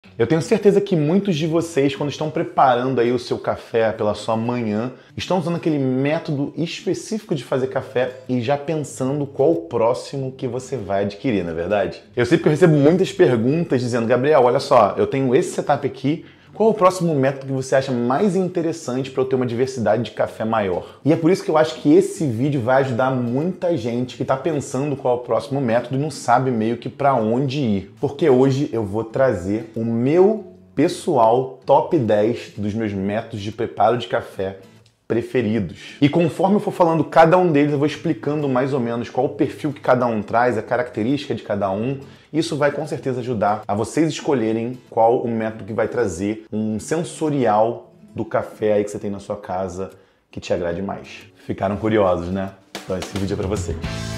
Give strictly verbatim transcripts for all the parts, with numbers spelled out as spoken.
Eu tenho certeza que muitos de vocês, quando estão preparando aí o seu café pela sua manhã, estão usando aquele método específico de fazer café e já pensando qual o próximo que você vai adquirir, não é verdade? Eu sei que eu recebo muitas perguntas dizendo: Gabriel, olha só, eu tenho esse setup aqui, qual é o próximo método que você acha mais interessante para eu ter uma diversidade de café maior? E é por isso que eu acho que esse vídeo vai ajudar muita gente que está pensando qual é o próximo método e não sabe meio que para onde ir. Porque hoje eu vou trazer o meu pessoal top dez dos meus métodos de preparo de café preferidos. E conforme eu for falando cada um deles, eu vou explicando mais ou menos qual o perfil que cada um traz, a característica de cada um. Isso vai com certeza ajudar a vocês escolherem qual o método que vai trazer um sensorial do café aí que você tem na sua casa que te agrade mais. Ficaram curiosos, né? Então esse vídeo é para vocês.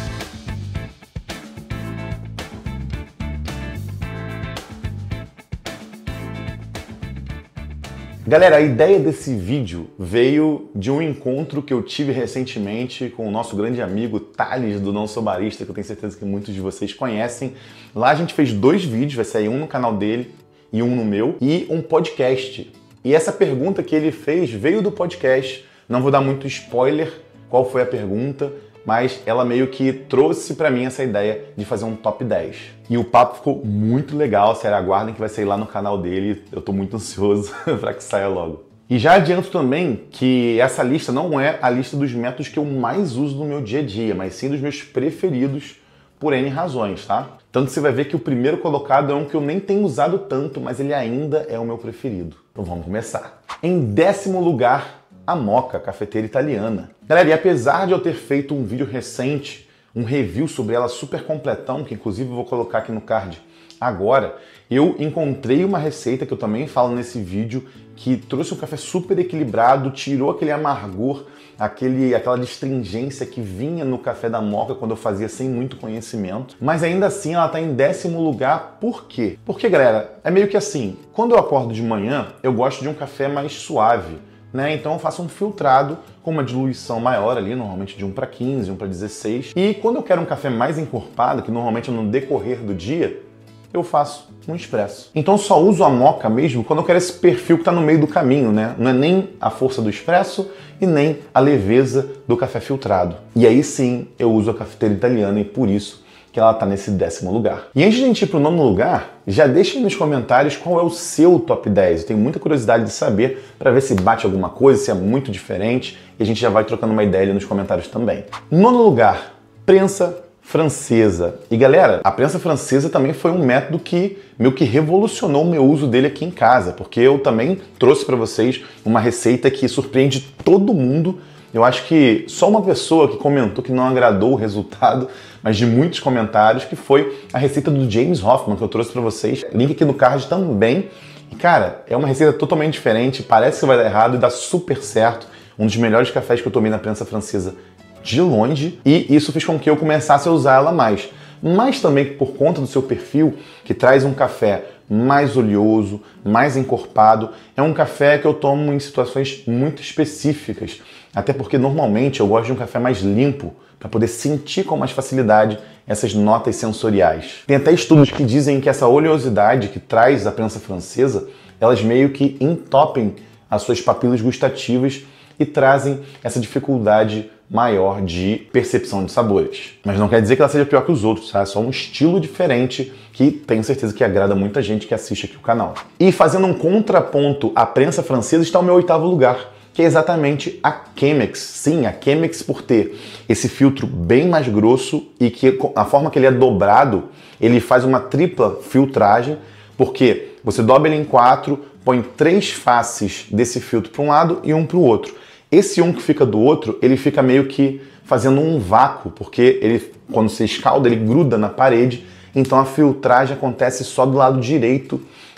Galera, a ideia desse vídeo veio de um encontro que eu tive recentemente com o nosso grande amigo Thales, do Não Sou Barista, que eu tenho certeza que muitos de vocês conhecem. Lá a gente fez dois vídeos, vai sair um no canal dele e um no meu, e um podcast. E essa pergunta que ele fez veio do podcast. Não vou dar muito spoiler qual foi a pergunta, mas ela meio que trouxe pra mim essa ideia de fazer um top dez. E o papo ficou muito legal, sério, aguardem que vai sair lá no canal dele, eu tô muito ansioso para que saia logo. E já adianto também que essa lista não é a lista dos métodos que eu mais uso no meu dia a dia, mas sim dos meus preferidos por N razões, tá? Tanto que você vai ver que o primeiro colocado é um que eu nem tenho usado tanto, mas ele ainda é o meu preferido. Então vamos começar. Em décimo lugar, a Moka, cafeteira italiana. Galera, e apesar de eu ter feito um vídeo recente, um review sobre ela super completão, que inclusive eu vou colocar aqui no card agora, eu encontrei uma receita que eu também falo nesse vídeo, que trouxe um café super equilibrado, tirou aquele amargor, aquele, aquela astringência que vinha no café da Moka quando eu fazia sem muito conhecimento. Mas ainda assim ela está em décimo lugar, por quê? Porque, galera, é meio que assim, quando eu acordo de manhã, eu gosto de um café mais suave. Né? Então eu faço um filtrado com uma diluição maior ali, normalmente de um para quinze, um para dezesseis. E quando eu quero um café mais encorpado, que normalmente é no decorrer do dia, eu faço um expresso. Então eu só uso a Moka mesmo quando eu quero esse perfil que está no meio do caminho, né? Não é nem a força do expresso e nem a leveza do café filtrado. E aí sim eu uso a cafeteira italiana e por isso que ela está nesse décimo lugar. E antes de a gente ir para o nono lugar, já deixem nos comentários qual é o seu top dez. Eu tenho muita curiosidade de saber para ver se bate alguma coisa, se é muito diferente, e a gente já vai trocando uma ideia ali nos comentários também. Nono lugar, prensa francesa. E galera, a prensa francesa também foi um método que meio que revolucionou o meu uso dele aqui em casa, porque eu também trouxe para vocês uma receita que surpreende todo mundo. Eu acho que só uma pessoa que comentou que não agradou o resultado, mas de muitos comentários, que foi a receita do James Hoffmann, que eu trouxe para vocês. Link aqui no card também. E cara, é uma receita totalmente diferente, parece que vai dar errado e dá super certo. Um dos melhores cafés que eu tomei na prensa francesa de longe, e isso fez com que eu começasse a usar ela mais. Mas também por conta do seu perfil, que traz um café mais oleoso, mais encorpado, é um café que eu tomo em situações muito específicas. Até porque normalmente eu gosto de um café mais limpo, para poder sentir com mais facilidade essas notas sensoriais. Tem até estudos que dizem que essa oleosidade que traz a prensa francesa, elas meio que entopem as suas papilas gustativas e trazem essa dificuldade maior de percepção de sabores. Mas não quer dizer que ela seja pior que os outros, tá? É só um estilo diferente que tenho certeza que agrada muita gente que assiste aqui o canal. E fazendo um contraponto à prensa francesa está o meu oitavo lugar, que é exatamente a Chemex. Sim, a Chemex, por ter esse filtro bem mais grosso e que a forma que ele é dobrado, ele faz uma tripla filtragem, porque você dobra ele em quatro, põe três faces desse filtro para um lado e um para o outro. Esse um que fica do outro, ele fica meio que fazendo um vácuo, porque ele, quando você escalda, ele gruda na parede, então a filtragem acontece só do lado direito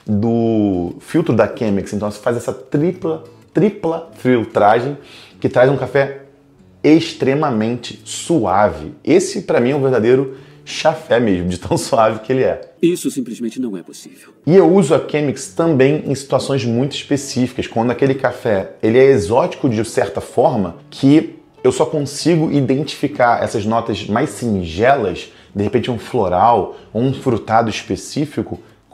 do filtro da Chemex. Então você faz essa tripla tripla filtragem que traz um café extremamente suave. Esse, para mim, é um verdadeiro chafé mesmo, de tão suave que ele é. Isso simplesmente não é possível. E eu uso a Chemex também em situações muito específicas, quando aquele café ele é exótico de certa forma que eu só consigo identificar essas notas mais singelas, de repente um floral ou um frutado específico,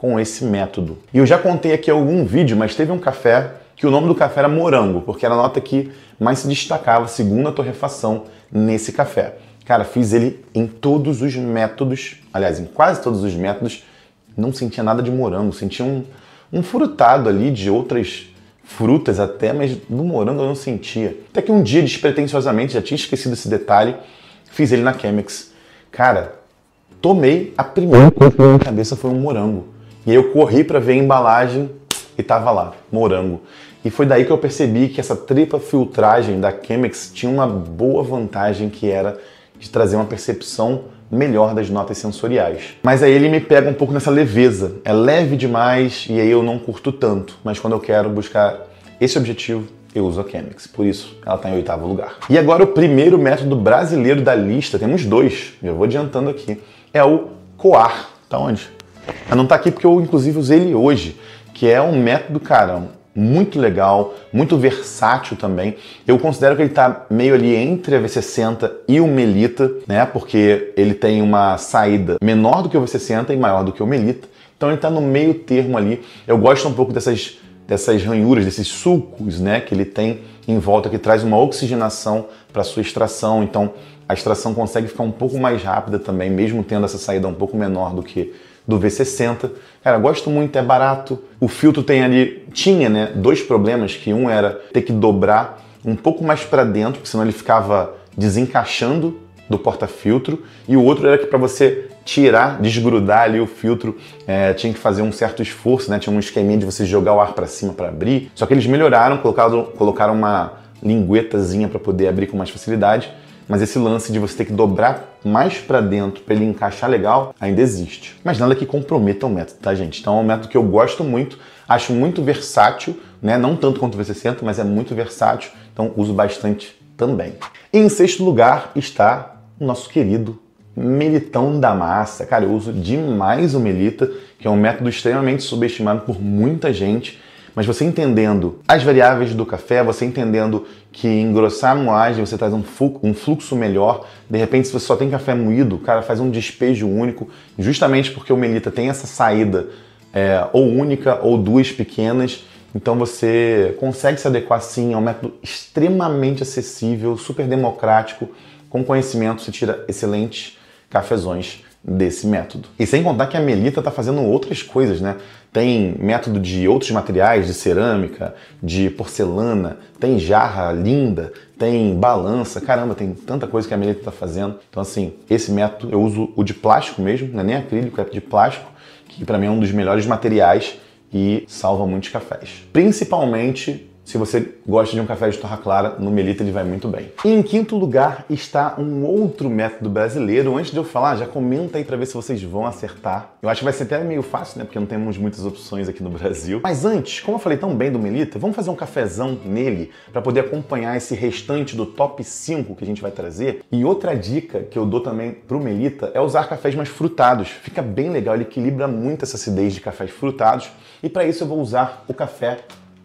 com esse método. E eu já contei aqui em algum vídeo, mas teve um café que o nome do café era morango, porque era a nota que mais se destacava, segundo a torrefação, nesse café. Cara, fiz ele em todos os métodos, aliás, em quase todos os métodos, não sentia nada de morango, sentia um, um frutado ali de outras frutas até, mas do morango eu não sentia. Até que um dia, despretensiosamente, já tinha esquecido esse detalhe, fiz ele na Chemex. Cara, tomei, a primeira coisa que veio na minha cabeça foi um morango. E aí eu corri para ver a embalagem e tava lá, morango. E foi daí que eu percebi que essa tripla filtragem da Chemex tinha uma boa vantagem, que era de trazer uma percepção melhor das notas sensoriais. Mas aí ele me pega um pouco nessa leveza. É leve demais e aí eu não curto tanto. Mas quando eu quero buscar esse objetivo, eu uso a Chemex. Por isso, ela está em oitavo lugar. E agora o primeiro método brasileiro da lista, temos dois, já vou adiantando aqui, é o Coar. Tá onde? Ela não tá aqui porque eu, inclusive, usei ele hoje, que é um método, cara, muito legal, muito versátil também. Eu considero que ele tá meio ali entre a V sessenta e o Melita, né? Porque ele tem uma saída menor do que o V sessenta e maior do que o Melita. Então ele tá no meio termo ali. Eu gosto um pouco dessas, dessas ranhuras, desses sulcos, né? Que ele tem em volta, que traz uma oxigenação para sua extração. Então a extração consegue ficar um pouco mais rápida também, mesmo tendo essa saída um pouco menor do que do V sessenta. Cara, gosto muito, é barato. O filtro tem ali, tinha, né, dois problemas, que um era ter que dobrar um pouco mais para dentro, porque senão ele ficava desencaixando do porta-filtro, e o outro era que para você tirar, desgrudar ali o filtro, é, tinha que fazer um certo esforço, né, tinha um esqueminha de você jogar o ar para cima para abrir. Só que eles melhoraram, colocaram, colocaram uma linguetazinha para poder abrir com mais facilidade. Mas esse lance de você ter que dobrar mais para dentro para ele encaixar legal ainda existe. Mas nada que comprometa o método, tá, gente? Então é um método que eu gosto muito, acho muito versátil, né? Não tanto quanto o V sessenta, mas é muito versátil, então uso bastante também. E em sexto lugar está o nosso querido Melitão da Massa. Cara, eu uso demais o Melita, que é um método extremamente subestimado por muita gente. Mas você entendendo as variáveis do café, você entendendo que engrossar a moagem você traz um fluxo, um fluxo melhor. De repente, se você só tem café moído, o cara faz um despejo único, justamente porque o Melita tem essa saída é, ou única ou duas pequenas. Então você consegue se adequar sim, é um método extremamente acessível, super democrático. Com conhecimento você tira excelentes cafezões desse método. E sem contar que a Melita está fazendo outras coisas, né? Tem método de outros materiais, de cerâmica, de porcelana, tem jarra linda, tem balança, caramba, tem tanta coisa que a Melita está fazendo. Então assim, esse método eu uso o de plástico mesmo, não é nem acrílico, é de plástico, que para mim é um dos melhores materiais e salva muitos cafés. Principalmente se você gosta de um café de torra clara, no Melita ele vai muito bem. E em quinto lugar está um outro método brasileiro. Antes de eu falar, já comenta aí para ver se vocês vão acertar. Eu acho que vai ser até meio fácil, né? Porque não temos muitas opções aqui no Brasil. Mas antes, como eu falei tão bem do Melita, vamos fazer um cafezão nele para poder acompanhar esse restante do top cinco que a gente vai trazer. E outra dica que eu dou também pro Melita é usar cafés mais frutados. Fica bem legal, ele equilibra muito essa acidez de cafés frutados. E para isso eu vou usar o café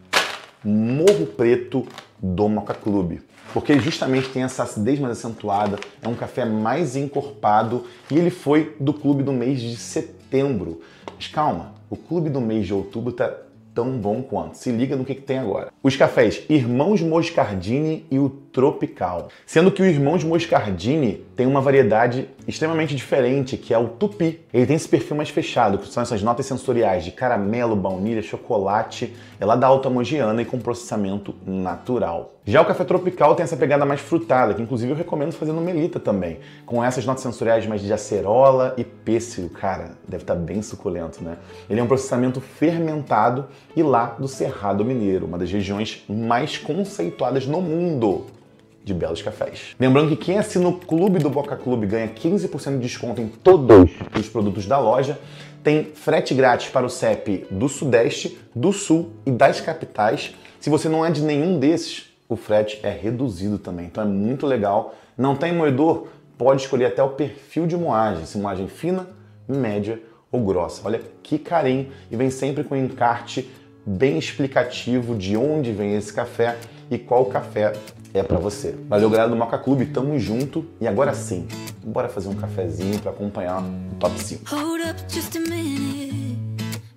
Morro Preto do Mocha Club, porque ele justamente tem essa acidez mais acentuada, é um café mais encorpado e ele foi do clube do mês de setembro. Mas calma, o clube do mês de outubro tá tão bom quanto. Se liga no que, que tem agora. Os cafés Irmãos Moscardini e o Tropical. Sendo que o Irmãos Moscardini tem uma variedade extremamente diferente, que é o Tupi. Ele tem esse perfil mais fechado, que são essas notas sensoriais de caramelo, baunilha, chocolate, é lá da Alta Mogiana e com processamento natural. Já o café Tropical tem essa pegada mais frutada, que inclusive eu recomendo fazer no Melita também, com essas notas sensoriais mais de acerola e pêssego. Cara, deve estar bem suculento, né? Ele é um processamento fermentado e lá do Cerrado Mineiro, uma das regiões mais conceituadas no mundo de belos cafés. Lembrando que quem assina o Clube do Mocha Club ganha quinze por cento de desconto em todos os produtos da loja, tem frete grátis para o C E P do Sudeste, do Sul e das capitais. Se você não é de nenhum desses, o frete é reduzido também, então é muito legal. Não tem moedor? Pode escolher até o perfil de moagem, se moagem fina, média ou grossa. Olha que carinho, e vem sempre com um encarte bem explicativo de onde vem esse café e qual café é para você. Valeu, galera do Mocha Club, tamo junto. E agora sim, bora fazer um cafezinho para acompanhar o top cinco. Hold up just a minute.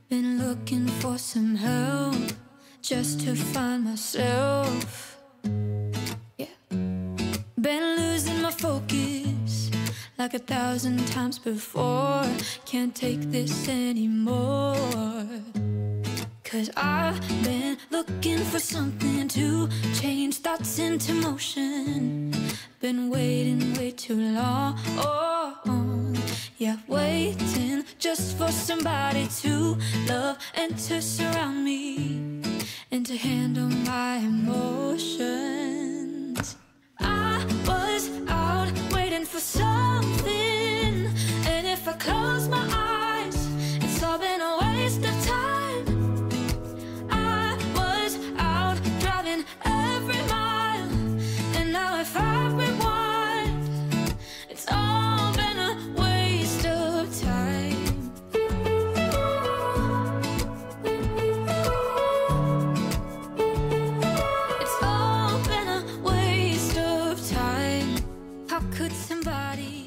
looking for some help just to find myself. Yeah, been losing my focus like a thousand times before. Can't take this anymore. Cause I've been looking for something to change thoughts into motion. Been waiting way too long. Yeah, waiting just for somebody to love and to surround me and to handle my emotions. I was out waiting for something, and if I close my eyes, it's all been a waste of time. I was out driving every mile, and now if I rewind, it's all been a waste of time. It's all been a waste of time. How could somebody...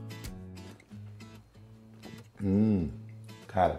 Hum, cara,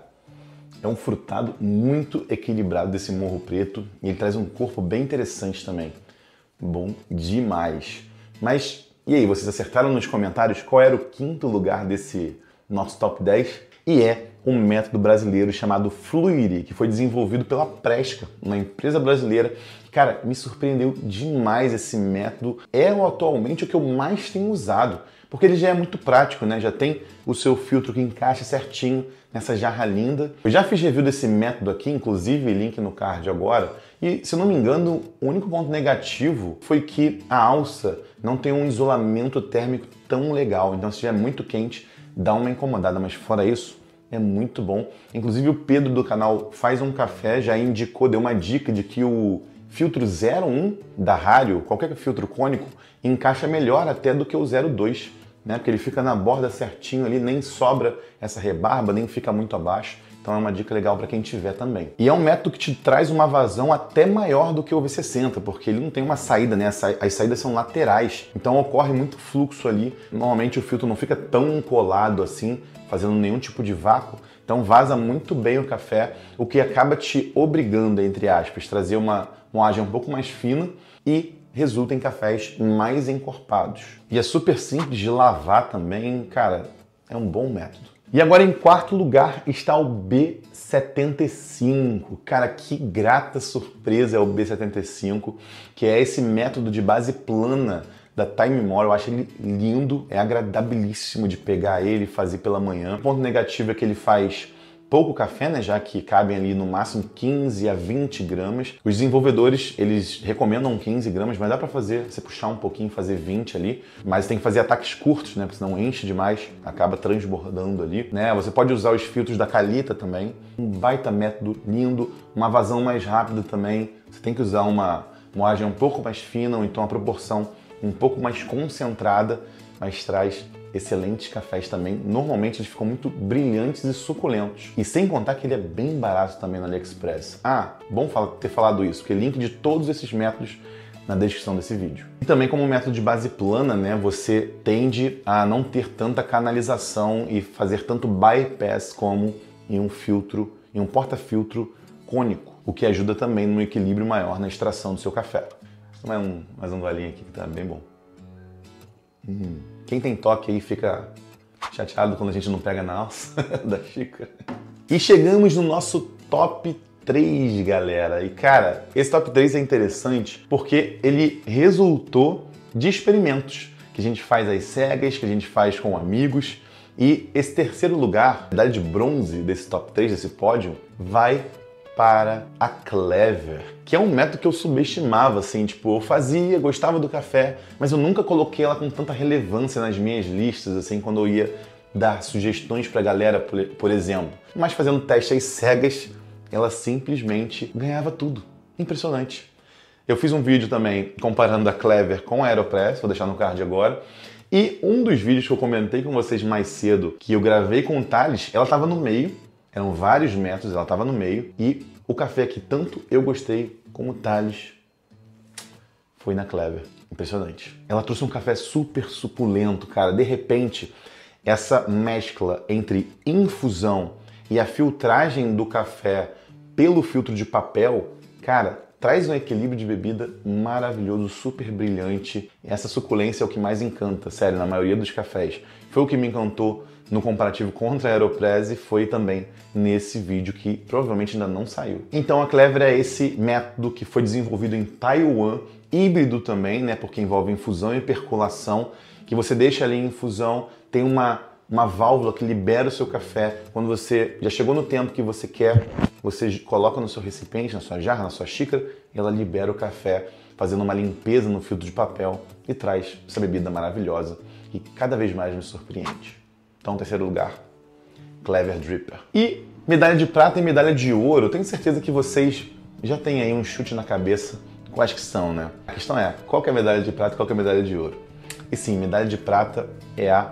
é um frutado muito equilibrado desse morro preto e ele traz um corpo bem interessante também. Bom demais. Mas, e aí, vocês acertaram nos comentários qual era o quinto lugar desse nosso top dez? E é um método brasileiro chamado Fluiri, que foi desenvolvido pela Presca, uma empresa brasileira. Cara, me surpreendeu demais esse método. É atualmente o que eu mais tenho usado, porque ele já é muito prático, né? Já tem o seu filtro que encaixa certinho nessa jarra linda. Eu já fiz review desse método aqui, inclusive link no card agora. E, se eu não me engano, o único ponto negativo foi que a alça não tem um isolamento térmico tão legal. Então, se estiver muito quente, dá uma incomodada. Mas fora isso, é muito bom. Inclusive, o Pedro do canal Faz um Café já indicou, deu uma dica de que o filtro zero um da Hario, qualquer filtro cônico, encaixa melhor até do que o zero dois, né? Porque ele fica na borda certinho ali, nem sobra essa rebarba, nem fica muito abaixo. Então é uma dica legal para quem tiver também. E é um método que te traz uma vazão até maior do que o V sessenta, porque ele não tem uma saída, né? As saídas são laterais, então ocorre muito fluxo ali. Normalmente o filtro não fica tão colado assim, fazendo nenhum tipo de vácuo. Então vaza muito bem o café, o que acaba te obrigando, entre aspas, trazer uma moagem um pouco mais fina e resulta em cafés mais encorpados. E é super simples de lavar também, cara, é um bom método. E agora em quarto lugar está o B setenta e cinco. Cara, que grata surpresa é o B setenta e cinco, que é esse método de base plana da Time More. Eu acho ele lindo, é agradabilíssimo de pegar ele e fazer pela manhã. O ponto negativo é que ele faz pouco café, né, já que cabem ali no máximo quinze a vinte gramas. Os desenvolvedores, eles recomendam quinze gramas, mas dá para fazer, você puxar um pouquinho, fazer vinte ali, mas tem que fazer ataques curtos, né, porque senão enche demais, acaba transbordando ali, né. Você pode usar os filtros da Kalita também, um baita método lindo, uma vazão mais rápida também. Você tem que usar uma moagem um pouco mais fina, ou então a proporção um pouco mais concentrada, mas traz excelentes cafés também. Normalmente eles ficam muito brilhantes e suculentos. E sem contar que ele é bem barato também no AliExpress. Ah, bom ter falado isso, porque link de todos esses métodos na descrição desse vídeo. E também como método de base plana, né, você tende a não ter tanta canalização e fazer tanto bypass como em um filtro, em um porta-filtro cônico, o que ajuda também num equilíbrio maior na extração do seu café. Mais um, mais um golinho aqui que tá bem bom. Hum. Quem tem toque aí fica chateado quando a gente não pega na alça da xícara. E chegamos no nosso top três, galera. E cara, esse top três é interessante porque ele resultou de experimentos que a gente faz às cegas, que a gente faz com amigos. E esse terceiro lugar, a medalha de bronze desse top três, desse pódio, vai para a Clever, que é um método que eu subestimava, assim, tipo, eu fazia, gostava do café, mas eu nunca coloquei ela com tanta relevância nas minhas listas, assim, quando eu ia dar sugestões pra galera, por, por exemplo. Mas fazendo teste às cegas, ela simplesmente ganhava tudo. Impressionante. Eu fiz um vídeo também comparando a Clever com a AeroPress, vou deixar no card agora, e um dos vídeos que eu comentei com vocês mais cedo, que eu gravei com o Thales, ela estava no meio. Eram vários métodos, ela estava no meio, e o café que tanto eu gostei como o Thales foi na Clever. Impressionante. Ela trouxe um café super suculento, cara. De repente, essa mescla entre infusão e a filtragem do café pelo filtro de papel, cara, traz um equilíbrio de bebida maravilhoso, super brilhante. Essa suculência é o que mais encanta, sério, na maioria dos cafés. Foi o que me encantou no comparativo contra a Aeropress e foi também nesse vídeo que provavelmente ainda não saiu. Então a Clever é esse método que foi desenvolvido em Taiwan, híbrido também, né, porque envolve infusão e percolação, que você deixa ali em infusão, tem uma, uma válvula que libera o seu café. Quando você já chegou no tempo que você quer, você coloca no seu recipiente, na sua jarra, na sua xícara, e ela libera o café, fazendo uma limpeza no filtro de papel e traz essa bebida maravilhosa que cada vez mais me surpreende. Então, terceiro lugar, Clever Dripper. E medalha de prata e medalha de ouro, eu tenho certeza que vocês já têm aí um chute na cabeça quais que são, né? A questão é, qual que é a medalha de prata e qual que é a medalha de ouro? E sim, medalha de prata é a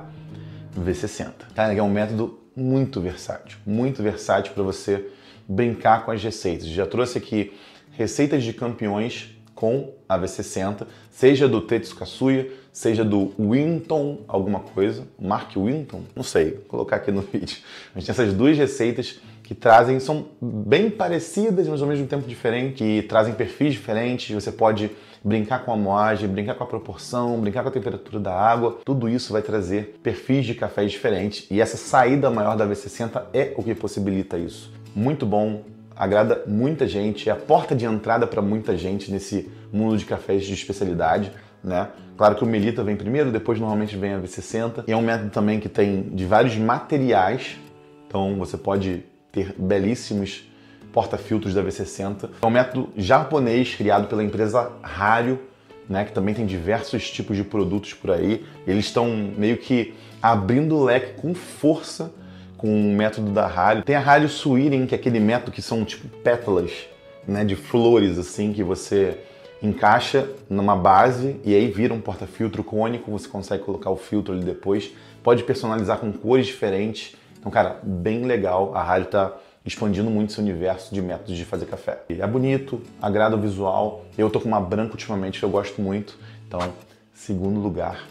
V sessenta. Cara, é um método muito versátil, muito versátil para você brincar com as receitas. Já trouxe aqui receitas de campeões com a V sessenta, seja do Tetsukasuya, seja do Winton alguma coisa, Mark Winton, não sei, vou colocar aqui no vídeo. A gente tem essas duas receitas que trazem, são bem parecidas, mas ao mesmo tempo diferentes, que trazem perfis diferentes. Você pode brincar com a moagem, brincar com a proporção, brincar com a temperatura da água. Tudo isso vai trazer perfis de cafés diferentes e essa saída maior da V sessenta é o que possibilita isso. Muito bom, agrada muita gente, é a porta de entrada para muita gente nesse mundo de cafés de especialidade, né? Claro que o Melita vem primeiro, depois normalmente vem a V sessenta. E é um método também que tem de vários materiais, então você pode ter belíssimos porta-filtros da V sessenta. É um método japonês criado pela empresa Hario, né, que também tem diversos tipos de produtos por aí. Eles estão meio que abrindo o leque com força com o método da Hario. Tem a Hario Suiren, que é aquele método que são tipo pétalas, né, de flores assim, que você encaixa numa base e aí vira um porta-filtro cônico, você consegue colocar o filtro ali depois, pode personalizar com cores diferentes. Então, cara, bem legal. A Hario tá expandindo muito esse universo de métodos de fazer café. É bonito, agrada o visual. Eu tô com uma branca ultimamente que eu gosto muito. Então, segundo lugar,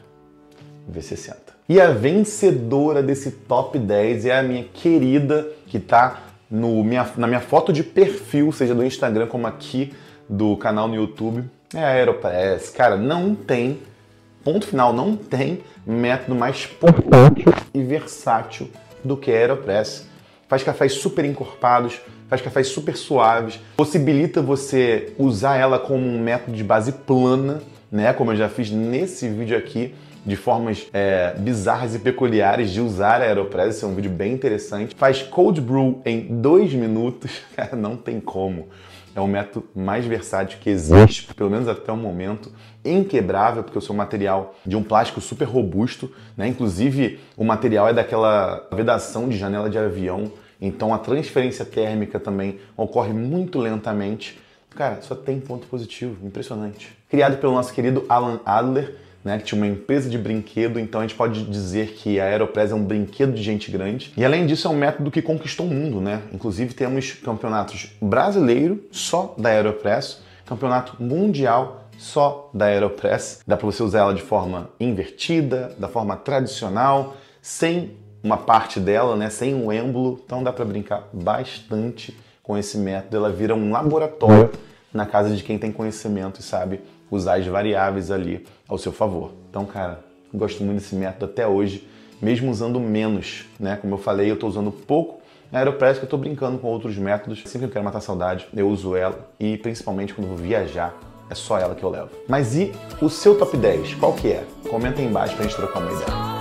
V sessenta. E a vencedora desse top dez é a minha querida, que tá no minha, na minha foto de perfil, seja do Instagram como aqui do canal no YouTube, é a Aeropress. Cara, não tem, ponto final, não tem método mais potente e versátil do que a Aeropress. Faz cafés super encorpados, faz cafés super suaves, possibilita você usar ela como um método de base plana, né? Como eu já fiz nesse vídeo aqui, de formas é, bizarras e peculiares de usar a Aeropress. Esse é um vídeo bem interessante. Faz cold brew em dois minutos, cara, não tem como. É o método mais versátil que existe, pelo menos até o momento, inquebrável, porque o seu material de um plástico super robusto, né? Inclusive o material é daquela vedação de janela de avião, então a transferência térmica também ocorre muito lentamente. Cara, só tem ponto positivo, impressionante. Criado pelo nosso querido Alan Adler, né, que tinha uma empresa de brinquedo, então a gente pode dizer que a Aeropress é um brinquedo de gente grande. E além disso é um método que conquistou o mundo, né? Inclusive temos campeonatos brasileiro só da Aeropress, campeonato mundial só da Aeropress. Dá para você usar ela de forma invertida, da forma tradicional, sem uma parte dela, né, sem um êmbolo. Então dá para brincar bastante com esse método. Ela vira um laboratório na casa de quem tem conhecimento e sabe usar as variáveis ali ao seu favor. Então, cara, gosto muito desse método até hoje, mesmo usando menos, né? Como eu falei, eu estou usando pouco a Aeropress, que eu estou brincando com outros métodos. Sempre que eu quero matar saudade, eu uso ela e principalmente quando vou viajar, é só ela que eu levo. Mas e o seu top dez? Qual que é? Comenta aí embaixo pra gente trocar uma ideia.